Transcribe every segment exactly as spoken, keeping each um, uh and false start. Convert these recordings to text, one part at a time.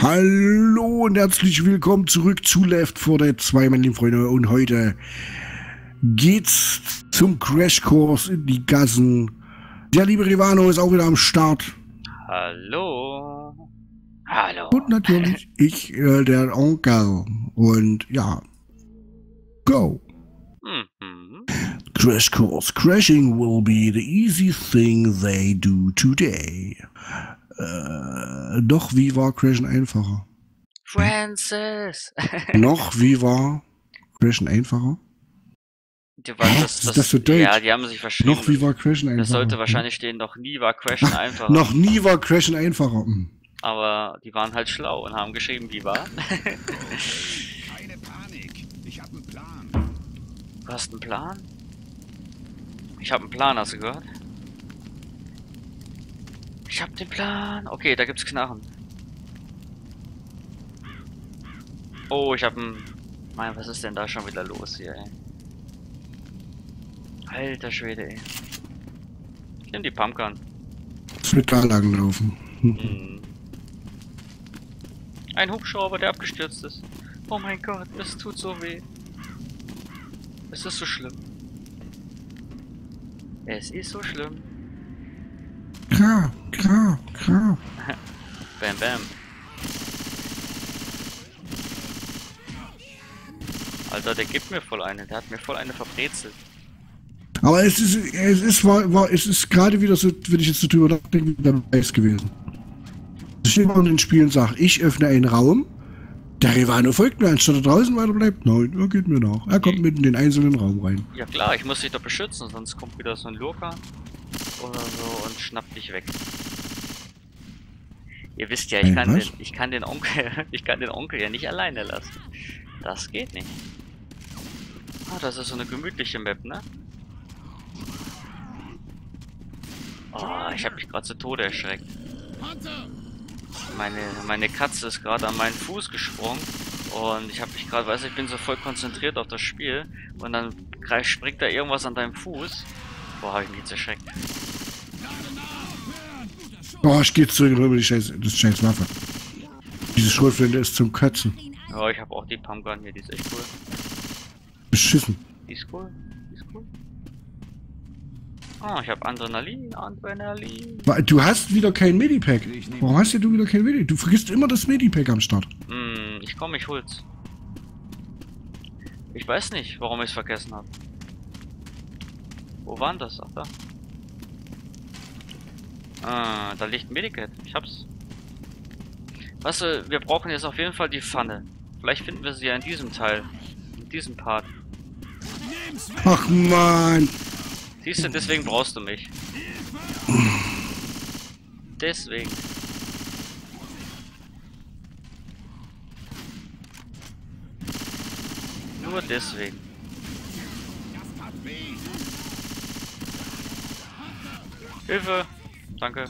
Hallo und herzlich willkommen zurück zu Left four Dead zwei, meine lieben Freunde. Und heute geht's zum Crashkurs in die Gassen. Der liebe Rivano ist auch wieder am Start. Hallo. Hallo. Und natürlich ich, äh, der Onkel. Und ja, go. Mhm. Crashkurs. Crashing will be the easy thing they do today. Äh, doch, wie war Crashen einfacher? Francis. Noch, wie war Crashen einfacher? Die war, das, Ist das, das so deutsch? Ja, die haben sich verschrieben. Noch, wie war Crashen einfacher? Das sollte wahrscheinlich stehen, noch nie war Crashen Ach, einfacher. Noch nie war Crashen einfacher. Hm. Aber die waren halt schlau und haben geschrieben, wie war. Keine Panik, ich habe einen Plan. Du hast einen Plan? Ich habe einen Plan, hast du gehört? Ich habe den Plan. Okay, da gibt's Knarren. Oh, ich habe einen... Mein, was ist denn da schon wieder los hier, ey? Alter Schwede, ey. Ich nehm die Pumpgun. Es wird da lang laufen. Hm. Ein Hubschrauber, der abgestürzt ist. Oh mein Gott, es tut so weh. Es ist so schlimm. Es ist so schlimm. Klar, klar, klar. Bam, bam. Alter, der gibt mir voll eine. Der hat mir voll eine verbrezelt. Aber es ist, es ist, war, war, es ist gerade wieder so, wenn ich jetzt so drüber nachdenke, wieder Beweis gewesen. Ich stehe mal in den Spielen und sage, ich öffne einen Raum, der Rivano folgt mir, anstatt er draußen weiter bleibt. Nein, er geht mir nach. Er kommt mitten in den einzelnen Raum rein. Ja klar, ich muss dich doch beschützen, sonst kommt wieder so ein Lurker oder so und schnappt dich weg. Ihr wisst ja, ich Hey, kann, was? den, ich kann den Onkel, ich kann den Onkel ja nicht alleine lassen. Das geht nicht. Ah, das ist so eine gemütliche Map, ne? Oh, ich habe mich gerade zu Tode erschreckt. Meine, meine Katze ist gerade an meinen Fuß gesprungen und ich habe mich gerade, weiß ich bin so voll konzentriert auf das Spiel und dann greif, springt da irgendwas an deinem Fuß. Boah, habe ich mich jetzt erschreckt. Oh, ich gehe zurück und hol mir die scheiß, das scheiß Waffe. Diese Schrotflinte ist zum Kotzen. Ja, ich habe auch die Pumpgun hier, die ist echt cool. Beschissen. Die ist cool, die ist cool. Ah, ich habe Adrenalin, Adrenalin. Du hast wieder kein Medipack. Warum hast du wieder kein Medipack? Du vergisst immer das Medipack am Start. Hm, ich komm, ich hol's. Ich weiß nicht, warum ich es vergessen habe. Wo war denn das? Ach, da. Ah, da liegt ein Medikit. Ich hab's. Weißt du, wir brauchen jetzt auf jeden Fall die Pfanne. Vielleicht finden wir sie ja in diesem Teil. In diesem Part. Ach man. Siehst du, deswegen brauchst du mich. Deswegen. Nur deswegen. Hilfe! Danke.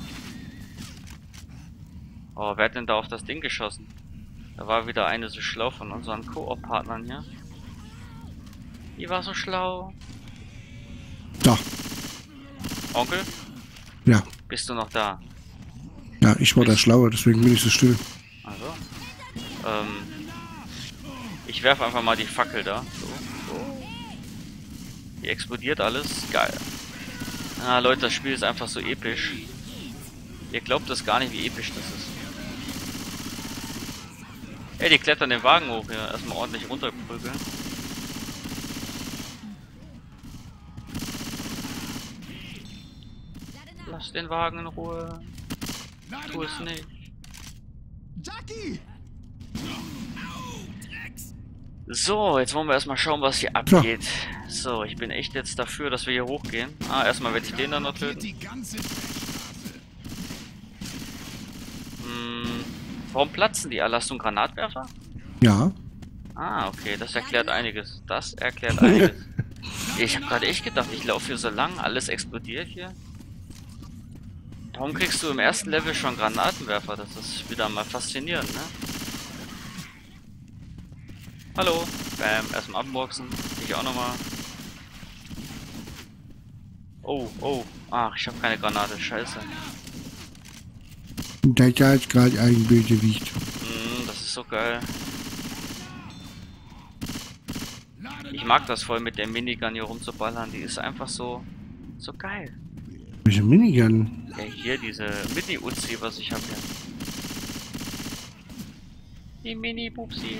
Oh, wer hat denn da auf das Ding geschossen? Da war wieder eine so schlau von unseren Koop-Partnern hier. Die war so schlau. Da. Onkel? Ja. Bist du noch da? Ja, ich war der Schlaue, deswegen bin ich so still. Also. Ähm. Ich werfe einfach mal die Fackel da. So, so. Die explodiert alles. Geil. Ah, Leute, das Spiel ist einfach so episch. Ihr glaubt das gar nicht, wie episch das ist. Ey, die klettern den Wagen hoch hier. Erstmal ordentlich runterprügeln. Lass den Wagen in Ruhe. Tu es nicht. Jackie! So, jetzt wollen wir erstmal schauen, was hier abgeht. So, ich bin echt jetzt dafür, dass wir hier hochgehen. Ah, erstmal werde ich den dann noch töten. Die ganze Dreckstraße. Hm, warum platzen die alle? Hast du einen Granatwerfer? Ja. Ah, okay, das erklärt einiges. Das erklärt einiges. Ich habe gerade echt gedacht, ich laufe hier so lang, alles explodiert hier. Warum kriegst du im ersten Level schon Granatenwerfer? Das ist wieder mal faszinierend, ne? Hallo. Bam, erstmal abboxen. Ich auch nochmal. Oh, oh. Ach, ich habe keine Granate. Scheiße. Da ist gerade ein Bösewicht. Mhm. ist so geil. Ich mag das voll mit der Minigun hier rumzuballern. Die ist einfach so, so geil. Welche Minigun? Ja, hier diese Mini-Uzi, was ich habe hier. Die Mini-Bubsi.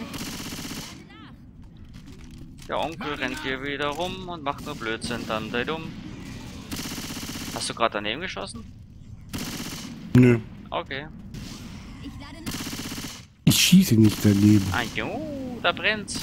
Der Onkel rennt hier wieder rum und macht nur Blödsinn, dann sei dumm. Hast du gerade daneben geschossen? Nö. Okay. Ich schieße nicht daneben. Ah jo, da brennt's.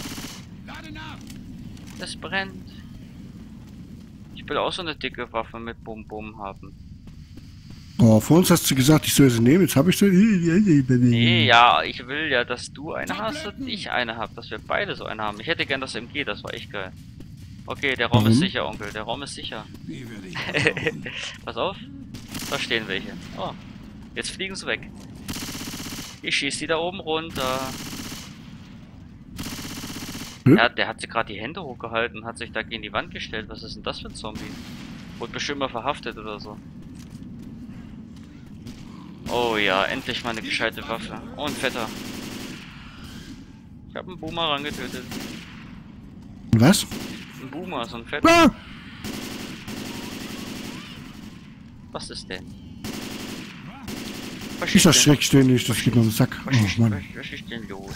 Es brennt. Ich will auch so eine dicke Waffe mit Bum Bum haben. Oh, vor uns hast du gesagt, ich soll sie nehmen. Jetzt habe ich sie. Nee, ja, ich will ja, dass du eine hast und ich eine habe. Dass wir beide so eine haben. Ich hätte gern das M G, das war echt geil. Okay, der Raum Warum? ist sicher, Onkel. Der Raum ist sicher. Pass auf. Da stehen welche. Oh, jetzt fliegen sie weg. Ich schieße die da oben runter. Hm? Ja, der hat sich gerade die Hände hochgehalten und hat sich da gegen die Wand gestellt. Was ist denn das für ein Zombie? Wurde bestimmt mal verhaftet oder so. Oh ja, endlich mal eine gescheite Waffe. Oh, ein fetter. Ich habe einen Boomerang getötet. Was? Ein Boomer, so ein fetter. Ah! Was ist denn? Was Dieser ist denn? Schreck ständig, das geht mir auf den Sack. Was Oh ist, Mann. was, was ist denn los?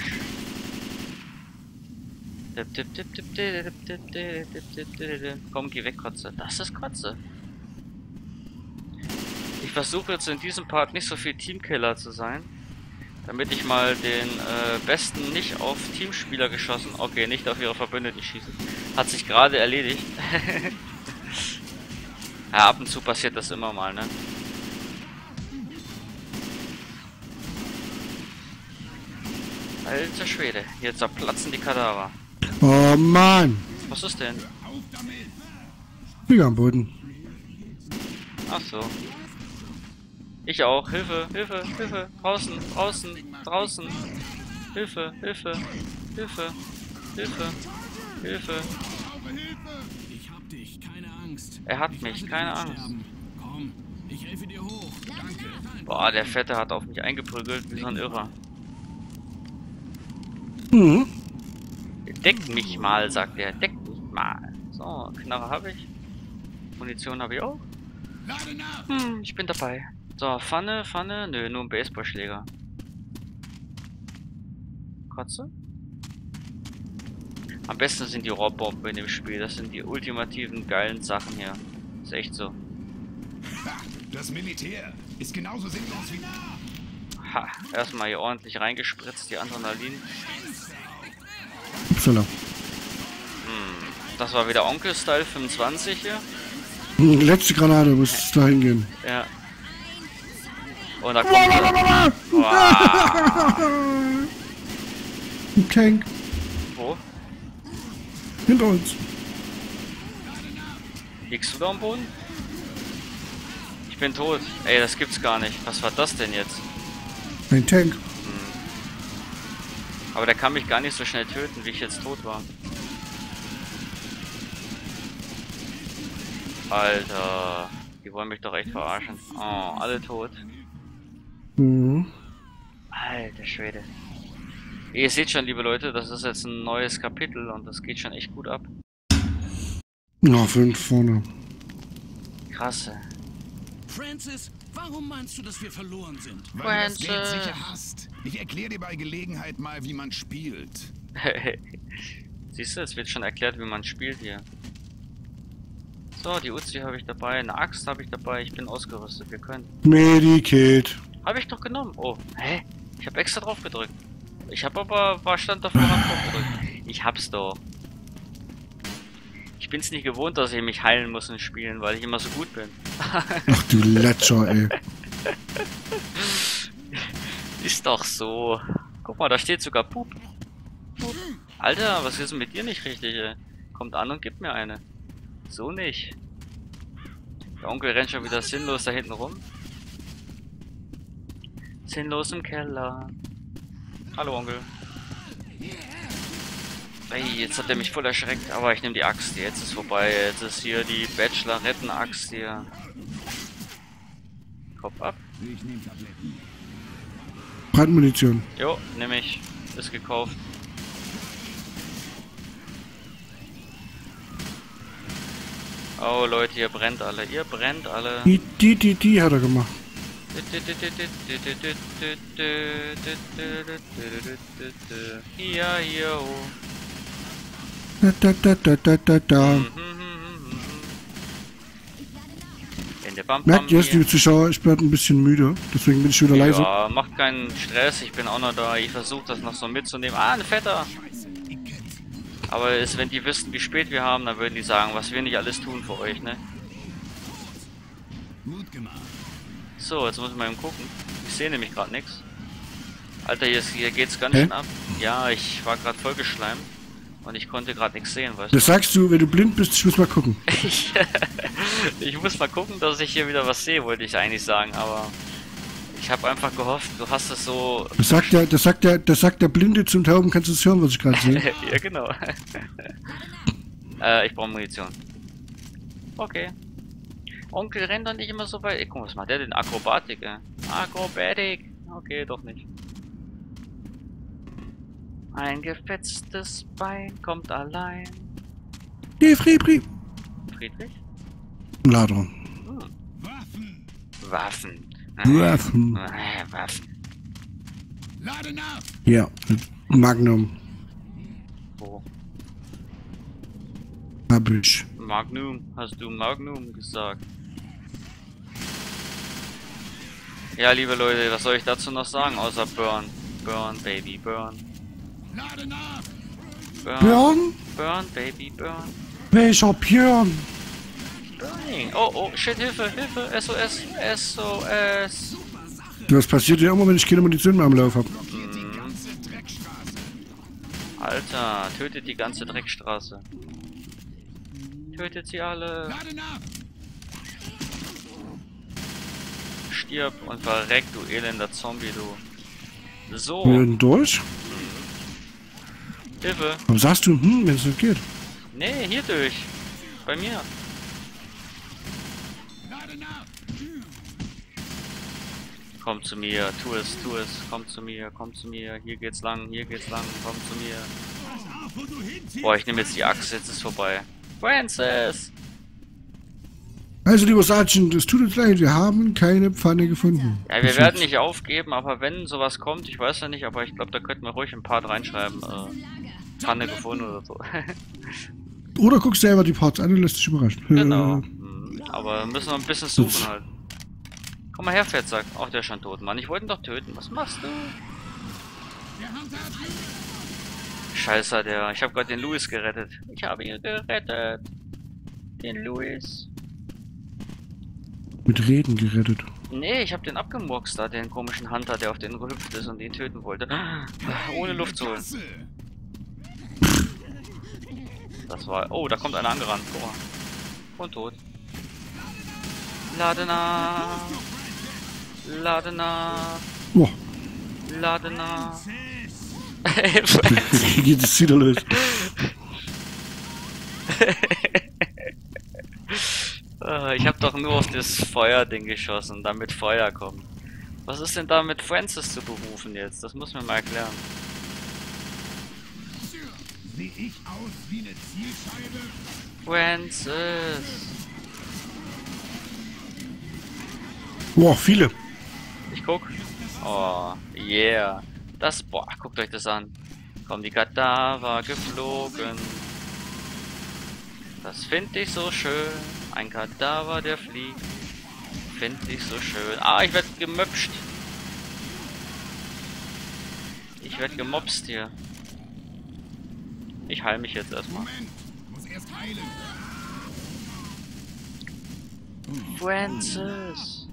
Dip, dip, dip, dip, dip, dip, dip, dip, dip, dip. Komm, geh weg, Kotze. Das ist Kotze. Ich versuche jetzt in diesem Part nicht so viel Teamkiller zu sein, damit ich mal den äh, Besten nicht auf Teamspieler geschossen, okay, nicht auf ihre Verbündeten schießen. Hat sich gerade erledigt. Ja, ab und zu passiert das immer mal, ne? Alter Schwede, hier zerplatzen die Kadaver. Oh Mann. Was ist denn? Finger am Boden. Ach so. Ich auch. Hilfe, Hilfe, Hilfe. Draußen, draußen, draußen. Hilfe, Hilfe, Hilfe, Hilfe, Hilfe. Ich hab dich, keine Angst. Er hat mich, keine Angst. Komm, ich helfe dir hoch. Danke. Boah, der Fette hat auf mich eingeprügelt wie so ein Irrer. Mhm. Deck mich mal, sagt er. Deck mich mal. So, Knarre habe ich. Munition habe ich auch. Hm, ich bin dabei. So, Pfanne, Pfanne. Nö, nur ein Baseballschläger. Kotze? Am besten sind die Rohrbomben in dem Spiel. Das sind die ultimativen geilen Sachen hier. Ist echt so. Das Militär ist genauso sinnlos wie... Ha, erstmal hier ordentlich reingespritzt, die Adrenalin. Upsala. Hm, das war wieder Onkel-Style fünfundzwanzig hier. Hm, Letzte Granate muss da hingehen. Ja. Und da kommt er. Wow. Ein Tank Wo? hinter uns. Liegst du da am Boden? Ich bin tot. Ey, das gibt's gar nicht. Was war das denn jetzt? Ein Tank. Aber der kann mich gar nicht so schnell töten, wie ich jetzt tot war. Alter, die wollen mich doch echt verarschen. Oh, alle tot. Mhm. Alter Schwede. Ihr seht schon, liebe Leute, das ist jetzt ein neues Kapitel und das geht schon echt gut ab. Na, fünf vorne. Krasse. Francis, warum meinst du, dass wir verloren sind? Weil du das Geld sicher hast. Ich erkläre dir bei Gelegenheit mal, wie man spielt. Siehst du, es wird schon erklärt, wie man spielt hier. So, die Uzi habe ich dabei, eine Axt habe ich dabei, ich bin ausgerüstet, wir können. Medikit. Habe ich doch genommen. Oh, hä? Ich habe extra drauf gedrückt. Ich habe aber, war stand davor drauf gedrückt. Ich hab's doch. Ich bin's nicht gewohnt, dass ich mich heilen muss in Spielen, weil ich immer so gut bin. Ach du Letscher, ey. Ist doch so. Guck mal, da steht sogar Pup. Pup. Alter, was ist denn mit dir nicht richtig, ey? Kommt an und gibt mir eine. So nicht. Der Onkel rennt schon wieder sinnlos da hinten rum. Sinnlos im Keller. Hallo Onkel. Ey, jetzt hat er mich voll erschreckt, aber ich nehme die Axt. Jetzt ist vorbei. Jetzt ist hier die Bachelor-Retten-Axt hier. Kopf ab. Ich nehme Tabletten. Brandmunition. Jo, nehme ich. Ist gekauft. Oh Leute, ihr brennt alle. Ihr brennt alle. Die, die, die, die hat er gemacht. Ja, hier. Da, da, da, da, da, da, da. In der Bam Merkt ihr es, liebe Zuschauer, ich bin ein bisschen müde, deswegen bin ich wieder leise. Ja, macht keinen Stress, ich bin auch noch da. Ich versuche das noch so mitzunehmen. Ah, ein Fetter! Aber ist, wenn die wüssten, wie spät wir haben, dann würden die sagen, was wir nicht alles tun für euch, ne? Gut gemacht. So, jetzt muss ich mal eben gucken. Ich sehe nämlich gerade nichts. Alter, hier, ist, hier geht's ganz Hä? schön ab. Ja, ich war gerade vollgeschleimt. Und ich konnte gerade nichts sehen, weißt du? Das sagst du, wenn du blind bist, ich muss mal gucken. ich, ich muss mal gucken, dass ich hier wieder was sehe, wollte ich eigentlich sagen, aber ich habe einfach gehofft, du hast es so... Das sagt der, das sagt der, das sagt der Blinde zum Tauben, kannst du es hören, was ich gerade sehe? Ja, genau. äh, ich brauche Munition. Okay. Onkel rennt doch nicht immer so weit. Ey, guck mal, was macht der denn? Akrobatik, ey. Akrobatik. Okay, doch nicht. Ein gefetztes Bein kommt allein. Nee, Friedrich. Friedrich? Ladron. Hm. Waffen. Waffen. Waffen. Äh, Waffen. Lade nach. Ja, Magnum. Wo? Hab ich. Magnum. Hast du Magnum gesagt? Ja, liebe Leute, was soll ich dazu noch sagen, außer Burn? Burn, Baby, Burn. Lade nach. Burn, Björn? Burn, Baby, Burn. Welcher Björn? Burning. Oh, oh, shit, Hilfe, Hilfe, S O S, S O S. Das passiert ja immer, wenn ich keine Munition mehr am Lauf habe. Die ganze Dreckstraße. Alter, tötet die ganze Dreckstraße. Tötet sie alle. Lade nach. Stirb und verreck, du elender Zombie, du. So, Wir werden durch. Hilfe. Warum sagst du, hm, wenn es nicht geht? Nee, hier durch. Bei mir. Lade nach. Komm zu mir, tu es, tu es. Komm zu mir, komm zu mir. Hier geht's lang, hier geht's lang. Komm zu mir. Pass auf, wo du hinziehst. Boah, ich nehme jetzt die Axt, jetzt ist vorbei. Francis! Also, lieber Sergeant, es tut uns leid, wir haben keine Pfanne gefunden. Ja, wir werden nicht aufgeben, aber wenn sowas kommt, ich weiß ja nicht, aber ich glaube, da könnten wir ruhig ein Part reinschreiben. Äh, Pfanne gefunden oder so. Oder guckst selber die Parts an und lässt dich überraschen. Genau. Hm, aber müssen wir ein bisschen suchen halt. Komm mal her, Fettsack. Ach, der ist schon tot, Mann. Ich wollte ihn doch töten. Was machst du? Der Handhabt. Scheiße, der. Ich habe gerade den Louis gerettet. Ich habe ihn gerettet. Den Louis. Mit Reden gerettet. Nee, ich habe den abgemurkst da, den komischen Hunter, der auf den gehüpft ist und ihn töten wollte. Ohne Luft zu holen. Klasse. Das war... Oh, da kommt einer angerannt. Guck mal. Und tot. Lade nach. Lade nach. Boah, Lade nach. hier geht es wieder los. Äh, Ich habe doch nur auf das Feuerding geschossen, damit Feuer kommt. Was ist denn da mit Francis zu berufen jetzt? Das muss mir mal erklären. Sehe ich aus wie eine Zielscheibe? Francis. Boah, viele. Ich guck. Oh, yeah. Das, boah, guckt euch das an. Kommen die Kadaver geflogen. Das finde ich so schön. Ein Kadaver, der fliegt. Finde ich so schön. Ah, ich werde gemöpscht. Ich werde gemobst hier. Ich heil mich jetzt erstmal. Moment. Muss erst heilen. Francis.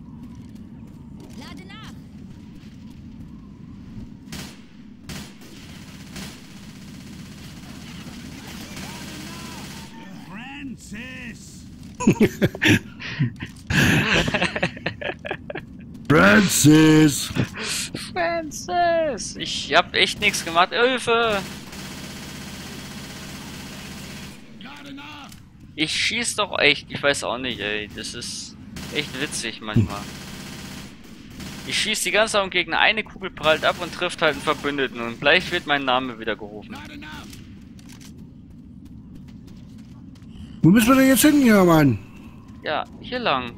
Lade nach. Francis. Francis! Francis. Ich hab echt nichts gemacht. Hilfe. Lade nach. Ich schieß doch echt. Ich weiß auch nicht, ey. Das ist echt witzig manchmal. Ich schieße die ganze Zeit gegen eine Kugel, prallt ab und trifft halt einen Verbündeten und gleich wird mein Name wieder gerufen. Wo müssen wir denn jetzt hin, ja, Mann? Ja, hier lang.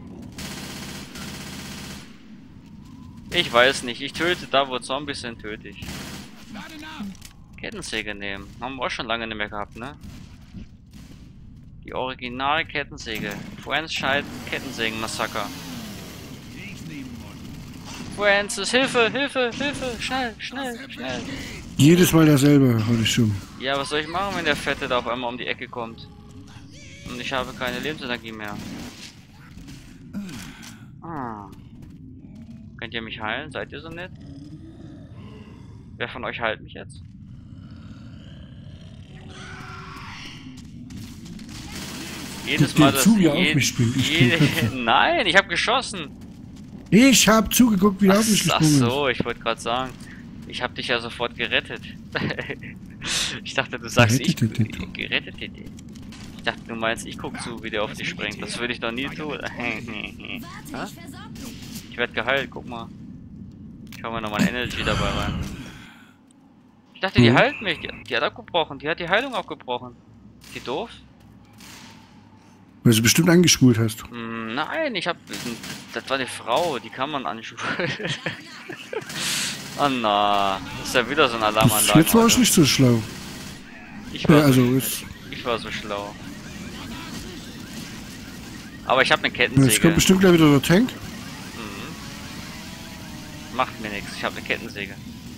Ich weiß nicht, ich töte da, wo Zombies sind, töte ich. Kettensäge nehmen. Haben wir auch schon lange nicht mehr gehabt, ne? Die originale Kettensäge. Franchise Kettensägen-Massaker. Francis, Hilfe, Hilfe, Hilfe, schnell, schnell, schnell. Jedes Mal dasselbe, hatte ich schon. Ja, was soll ich machen, wenn der Fette da auf einmal um die Ecke kommt? Und ich habe keine Lebensenergie mehr. Ah. Könnt ihr mich heilen? Seid ihr so nett? Wer von euch heilt mich jetzt? Jedes Mal, dass zu, wie er je, auf mich springt. Ich je, bin Nein, ich habe geschossen. Ich habe zugeguckt, wie er auf mich Ach, ach gesprungen ist. so, ich wollte gerade sagen. Ich habe dich ja sofort gerettet. Ich dachte, du sagst, ich Gerettet. gerettet. Ich dachte, du meinst, ich guck zu, wie der auf dich springt. Das würde ich doch nie tun. Ha? Ich werde geheilt, guck mal. Ich hau mir nochmal ein Energy dabei rein. Ich dachte, die Mhm. heilt mich. Die, die hat abgebrochen. Die hat die Heilung abgebrochen. Die doof? Weil du bestimmt angespult hast. Hm, nein, ich hab. Das war die Frau, die kann man anschulen. Oh na, das ist ja wieder so ein Alarmanlage. Jetzt war ich nicht so schlau. Ich war, Ja, also, so, jetzt, ich war so schlau. Aber ich habe eine jetzt Kettensäge. kommt bestimmt gleich wieder der Tank. Macht mir nichts, ich habe eine Kettensäge.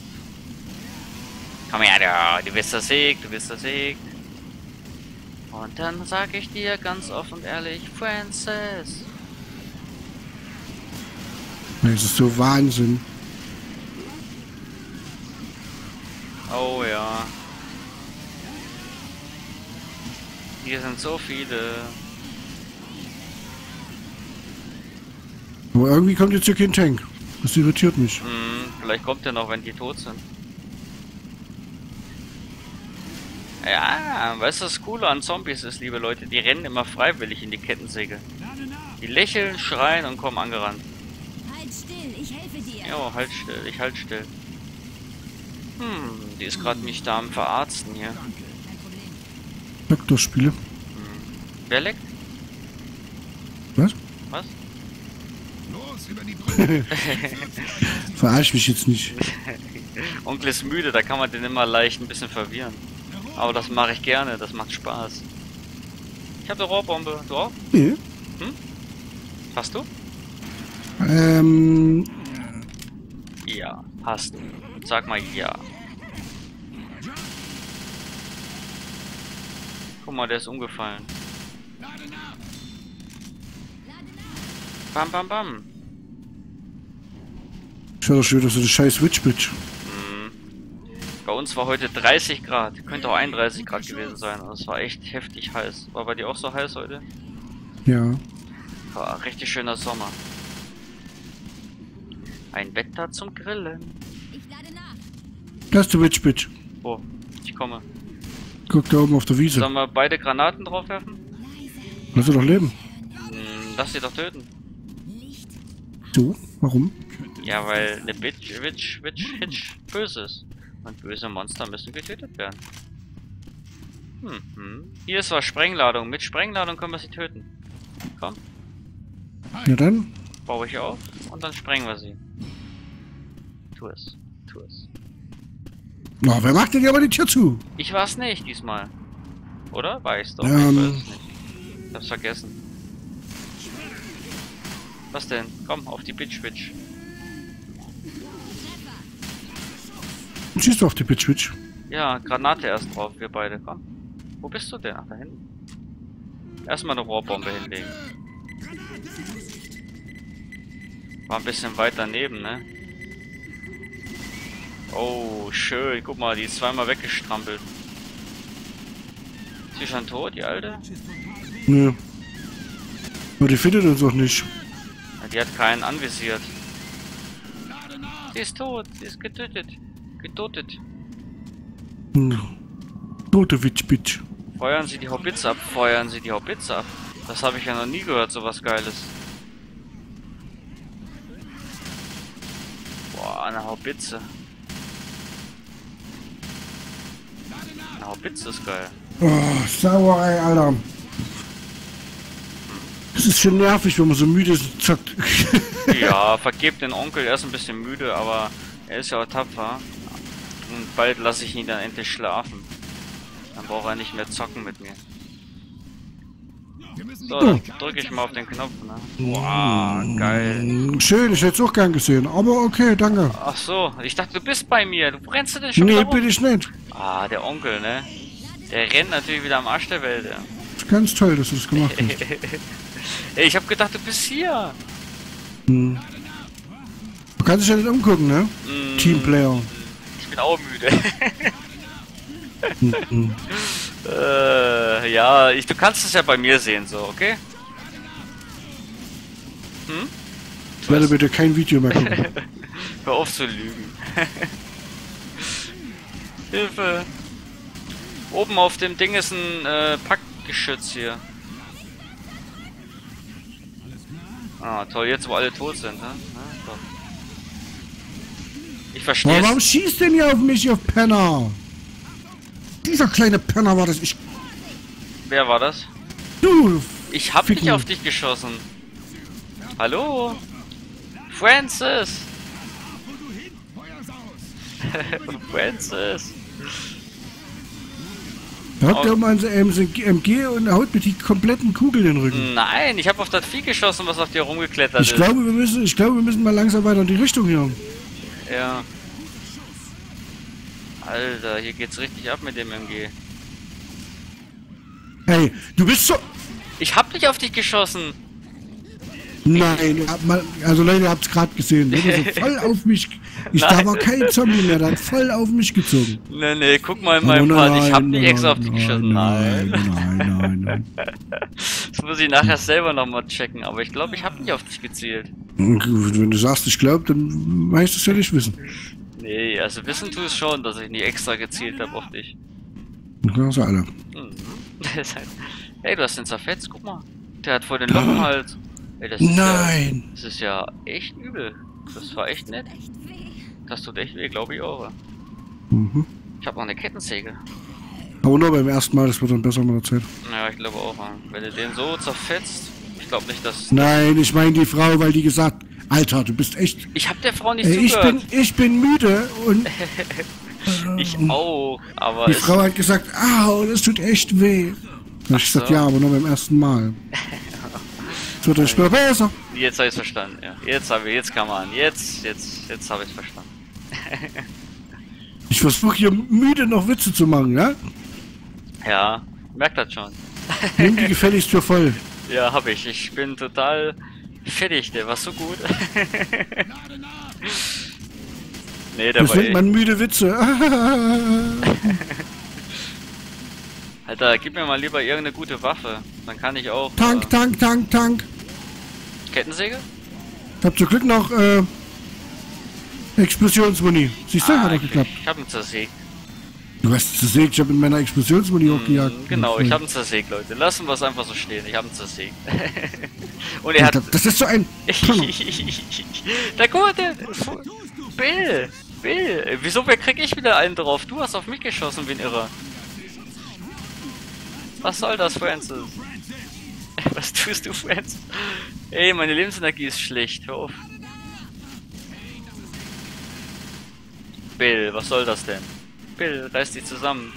Komm her, du, du bist versiegt, du bist versiegt. Und dann sag ich dir ganz offen und ehrlich, Francis. Das ist so Wahnsinn. Oh ja. Hier sind so viele. Aber irgendwie kommt jetzt hier kein Tank. Das irritiert mich. Hm, vielleicht kommt er noch, wenn die tot sind. Ja, weißt du, was Coole an Zombies ist, liebe Leute? Die rennen immer freiwillig in die Kettensäge. Die lächeln, schreien und kommen angerannt. Halt still, ich helfe dir. Jo, halt still, ich halt still. Hm, die ist gerade mich da am Verarzten hier. Kein Problem. Doktorspiele. Wer leckt? Was? Was? Los, über die Brücke. Verarsch mich jetzt nicht. Onkel ist müde, da kann man den immer leicht ein bisschen verwirren. Aber das mache ich gerne, das macht Spaß. Ich habe eine Rohrbombe. Du auch? Nee. Hast du? Ähm, Ja, hast du. Sag mal ja. Guck mal, der ist umgefallen. Bam, bam, bam. ich war doch schön, dass du das scheiß Witch-Bitch. Bei uns war heute dreißig Grad. Könnte auch einunddreißig Grad gewesen sein. Und es war echt heftig heiß. War bei dir auch so heiß heute? Ja. War richtig schöner Sommer. Ein Wetter zum Grillen. Ich lade nach. Das ist die Witch-Bitch. Oh, ich komme. Guck da oben auf der Wiese. Sollen wir beide Granaten draufwerfen? Lass sie doch leben. Hm, lass sie doch töten. Licht. So? Warum? Ja, weil eine Bitch, Witch, Witch, Hitch böse ist. Und böse Monster müssen getötet werden. Hm, hm. Hier ist was Sprengladung. Mit Sprengladung können wir sie töten. Komm, Ja dann. baue ich auf und dann sprengen wir sie. Tu es, tu es. Na, wer macht denn hier aber die Tür zu? Ich war's nicht diesmal. Oder? War ich's doch? Ähm. Ich weiß es nicht. Ich hab's vergessen. Was denn? Komm, auf die Bitch-Witch. Schießt du auf die Bitch-Bitch. Ja, Granate erst drauf, wir beide. Komm. Wo bist du denn? Ach, da hinten. Erstmal eine Rohrbombe hinlegen. War ein bisschen weit daneben, ne? Oh, schön. Guck mal, die ist zweimal weggestrampelt. Ist sie schon tot, die Alte? Nö. Aber die findet uns auch nicht. Ja, die hat keinen anvisiert. Sie ist tot. Sie ist getötet. Getötet. Hm. Tote Witch-Bitch. Feuern Sie die Hobbits ab. Feuern Sie die Hobbits ab. Das habe ich ja noch nie gehört, sowas Geiles. eine Haubitze. Eine Haubitze ist geil. Oh, Sauerei, Alter. Es ist schon nervig, wenn man so müde ist und zockt. Ja, vergebt den Onkel, er ist ein bisschen müde, aber er ist ja auch tapfer. Und bald lasse ich ihn dann endlich schlafen. Dann braucht er nicht mehr zocken mit mir. So, dann drücke ich mal auf den Knopf, ne? Wow, geil. Schön, ich hätte es auch gern gesehen, aber okay, danke. Ach so, ich dachte, du bist bei mir. Du rennst du denn schon Nee, wieder rum? bin ich nicht. Ah, der Onkel, ne? Der rennt natürlich wieder am Arsch der Welt, ja. Das ist ganz toll, dass du das gemacht hast. Ey, ich hab gedacht, du bist hier. Hm. Du kannst dich ja nicht umgucken, ne? Mm, Teamplayer. Ich bin auch müde. Mhm. äh, ja, ich, du kannst es ja bei mir sehen, so, okay? Hm? Ich werde bitte kein Video mehr gucken. Hör auf zu lügen. Hilfe! Oben auf dem Ding ist ein äh, Packgeschütz hier. Ah, toll, jetzt wo alle tot sind, ne? Na, doch. Ich verstehe. Warum schießt denn ihr auf mich, ihr Penner? Dieser kleine Penner war das. Ich. Wer war das? Du! Ich hab Ficken. nicht auf dich geschossen. Hallo? Francis! Francis! Da hat der um ein M G und haut mir die kompletten Kugeln in den Rücken. Nein, ich habe auf das Vieh geschossen, was auf dir rumgeklettert Ich ist. glaube, wir müssen, ich glaube, wir müssen mal langsam weiter in die Richtung hier. Ja. Alter, hier geht's richtig ab mit dem M G. Hey, du bist so. Ich hab nicht auf dich geschossen. Nein, ihr habt mal, also Leute, ihr habt's gerade gesehen. Der hat so voll auf mich. Ich, da Nein. war kein Zombie mehr, der hat voll auf mich gezogen. Nee, nee, guck mal in meinem Oh, Part, ich hab nein, nicht nein, extra auf dich geschossen. Nein, Nein. nein, nein, nein. Das muss ich nachher selber nochmal checken, aber ich glaube, ich hab nicht auf dich gezielt. Gut, wenn du sagst, ich glaube, dann weißt du es ja nicht wissen. Nee, also wissen tu es schon, dass ich nicht extra gezielt habe auf dich. Das alle. Hm. Das ist halt- Hey, du hast den zerfetzt, guck mal. Der hat voll den Loch im Hals. Ey, das ist Nein! Ja, das ist ja echt übel. Das war echt nett. Echt weh. Das tut echt weh, glaube ich auch. Mhm. Ich habe noch eine Kettensäge. Aber nur beim ersten Mal, das wird dann besser mit der Zeit. Ja, ich glaube auch. Mann. Wenn du den so zerfetzt, ich glaube nicht, dass... Nein, ich meine die Frau, weil die gesagt, Alter, du bist echt. Ich habe der Frau nicht Ey, ich zugehört. bin, ich bin müde und Ich auch, aber die es, Frau hat gesagt, au, das tut echt weh. Da hab ich gesagt, so. ja, aber nur beim ersten Mal. Es wird dann später besser. jetzt habe ich verstanden. Ja. Jetzt habe ich, jetzt kann man, jetzt, jetzt, jetzt habe ich verstanden. Ich versuche hier müde noch Witze zu machen, ja? Ja, merkt das schon. Nimm die gefälligst für voll. Ja, habe ich. Ich bin total fertig. Der war so gut. Nee, der Das war nennt echt. man müde Witze. Alter, gib mir mal lieber irgendeine gute Waffe. Dann kann ich auch. Tank, Tank, Tank, Tank. Äh, Kettensäge? Ich hab zum Glück noch äh, Explosionsmuni. Siehst du, Ah, hat doch ich, geklappt. ich hab ihn zersägt. Du hast zersägt, ich hab mit meiner Explosionsmuni hochgejagt. Mm, genau, ich hab ihn zersägt, Leute. Lassen wir es einfach so stehen. Ich hab ihn zersägt. Und er hat. Das, das ist so ein. Da guck mal, der. Bill! Bill! Wieso, wer krieg ich wieder einen drauf? Du hast auf mich geschossen, wie ein Irrer. Was soll das, Francis? Was tust du, Francis? Ey, meine Lebensenergie ist schlecht. Hör auf. Bill, was soll das denn? Bill, reiß dich zusammen.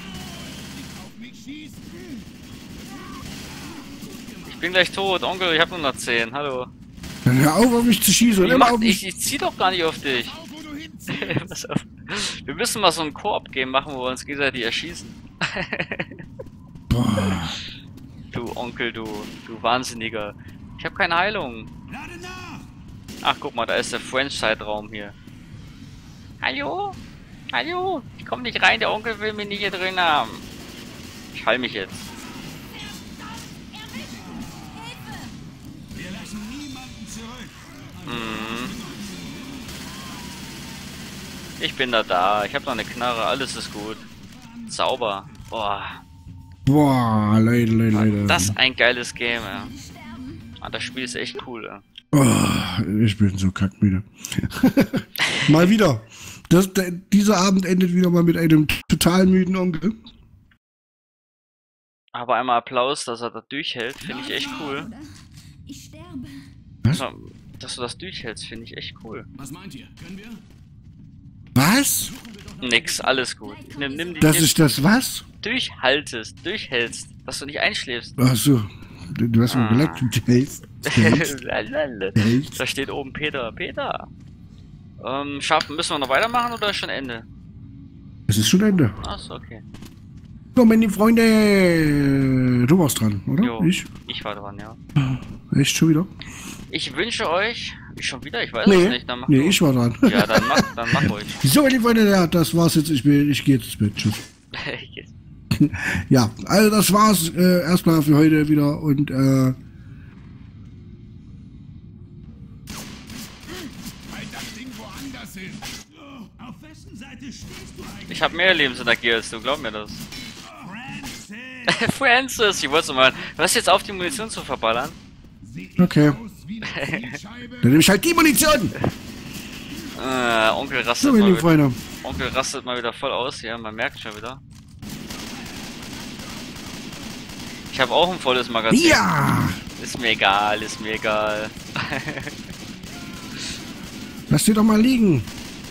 Ich bin gleich tot, Onkel, ich hab nur noch zehn. Hallo. Dann hör auf, auf mich zu schießen und Ich, immer mach, auf mich. ich, ich zieh doch gar nicht auf dich. Pass auf. Wir müssen mal so ein Koop-Game machen, wo wir uns gegenseitig erschießen. Boah. Du Onkel, du, du Wahnsinniger. Ich habe keine Heilung. Ach, guck mal, da ist der French-Side-Raum hier. Hallo? Hallo? Ich komm nicht rein, der Onkel will mich nicht hier drin haben. Ich heil mich jetzt. Wir lassen niemanden zurück. Mhm. Ich bin da da. Ich habe noch eine Knarre. Alles ist gut. Sauber. Boah. Boah, Leute, Leute, Leute. Das ist ein geiles Game, ja. Ah, das Spiel ist echt cool, ja. Oh, ich bin so kackmüde. Mal wieder. Das, der, dieser Abend endet wieder mal mit einem total müden Onkel. Aber einmal Applaus, dass er das durchhält, finde ich echt cool. Oder? Ich sterbe. Was? Dass du das durchhältst, finde ich echt cool. Was meint ihr? Können wir? Was? Nix, alles gut. Nimm, nimm die Das Kiste. ist das was? Durchhaltest, durchhältst, dass du nicht einschläfst. Ach so. Du du hast mir Ah. gesagt, du hältst. Du hältst. Lalalala. du hältst. Da steht oben Peter, Peter. Ähm, schaffen, müssen wir noch weitermachen oder ist schon Ende? Es ist schon Ende. Achso, okay. So, meine Freunde. Du warst dran, oder? Jo, Ich? ich war dran, ja. Echt schon wieder? Ich wünsche euch, ich schon wieder, ich weiß Nee, es nicht, dann mach nee, du. ich war dran. Ja, dann mach, dann mach ruhig. So, meine Freunde, ja, das war's jetzt. Ich, bin, ich gehe jetzt ins Bett. Tschüss. Jetzt. Ja, also das war's äh, erstmal für heute wieder und äh, Halt das Ding woanders hin. Auf wessen Seite stehst du eigentlich? Ich habe mehr Lebensenergie als du, glaub mir das. Francis! Francis, ich wollte mal. Was jetzt auf, die Munition zu verballern? Sieht Okay. aus wie eine Zielscheibe. dann nehme ich halt die Munition. Äh, Onkel So, rastet meine mal lieben wieder, Freunde. Onkel rastet mal wieder voll aus, ja, man merkt schon wieder. Ich habe auch ein volles Magazin. Ja! Ist mir egal, ist mir egal. Lass die doch mal liegen.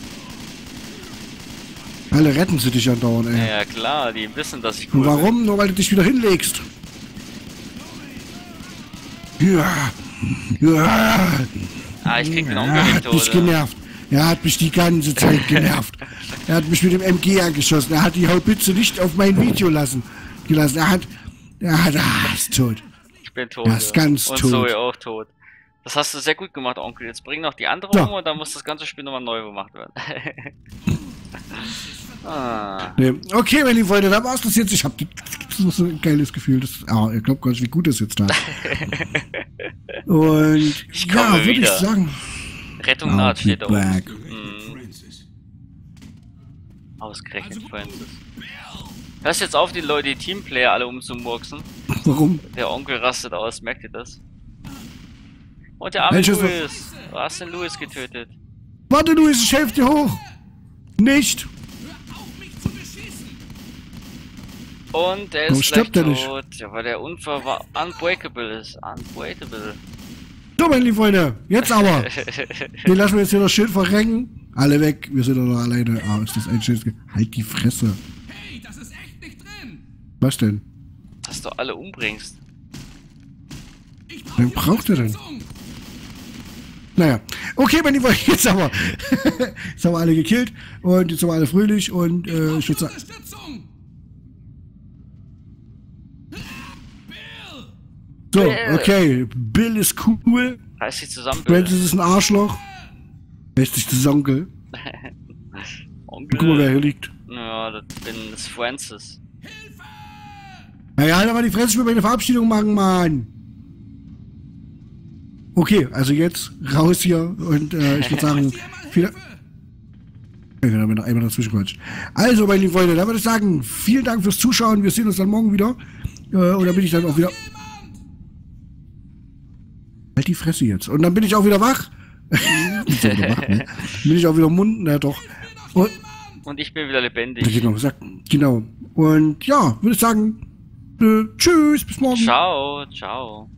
Alle retten sie dich andauernd, ey. Ja klar, die wissen, dass ich cool Und warum? Nur weil du dich wieder hinlegst. Ja. Ja. bin. Ah, ich krieg den Er Onkel nicht hat tot. mich genervt. Er hat mich die ganze Zeit genervt. Er hat mich mit dem M G angeschossen. Er hat die Haubitze nicht auf mein Video lassen, gelassen. Er hat... Er hat... Ah, ist tot. Ich bin tot. Er ist ja. ganz und tot. Zoe auch tot. Das hast du sehr gut gemacht, Onkel. Jetzt bring noch die andere Ja. um und dann muss das ganze Spiel nochmal neu gemacht werden. ah. Nee. Okay, meine lieben Freunde, da war's das jetzt. Ich hab das ist so ein geiles Gefühl. Das, ah, ihr glaubt gar nicht, wie gut das jetzt da. Und Ich ja, komme würde ich wieder. sagen. Rettung I'll naht be steht da oben. back. Mhm. Francis. Ausgerechnet Francis. Hörst jetzt auf, die Leute, die Teamplayer alle umzumurksen. Warum? Der Onkel rastet aus, merkt ihr das? Und der arme Welches- Louis. Du hast den Louis getötet. Warte, du, ich helfe dir hoch. Nicht. Und der Warum ist stirbt gleich er nicht? tot. Ja, weil der Unfall war unbreakable ist. Unbreakable. So, meine lieben Freunde, jetzt aber. Den lassen wir jetzt hier das Schild verrenken. Alle weg, wir sind doch noch alleine. Ah, ist das ein Schild? Halt die Fresse. Hey, das ist echt nicht drin. Was denn? Dass du alle umbringst. Ich Wen braucht er denn? Unterstützung. Naja, okay, meine lieben Freunde, jetzt aber. Jetzt haben wir alle gekillt und jetzt sind wir alle fröhlich und äh, ich würde sagen. Unterstützung. So, Bill. okay, Bill ist cool. Reiß dich zusammen, Bill. Francis ist ein Arschloch. Lässt sich das Onkel. Onkel. Guck mal, wer hier liegt. Ja, das bin das ist Francis. Naja, halt aber die Fresse, ich will meine Verabschiedung machen, Mann. Okay, also jetzt raus hier und äh, ich würde sagen, viel. Ich habe noch einmal dazwischen quatscht. Also, meine lieben Freunde, da würde ich sagen, vielen Dank fürs Zuschauen. Wir sehen uns dann morgen wieder. Äh, und dann bin ich dann auch wieder. Halt die Fresse jetzt. Und dann bin ich auch wieder wach. Bin ich auch wieder wach, ne? Bin ich auch wieder Mund, na doch. Und, Und ich bin wieder lebendig. genau, gesagt, genau. Und ja, würde ich sagen, äh, tschüss, bis morgen. Ciao, ciao.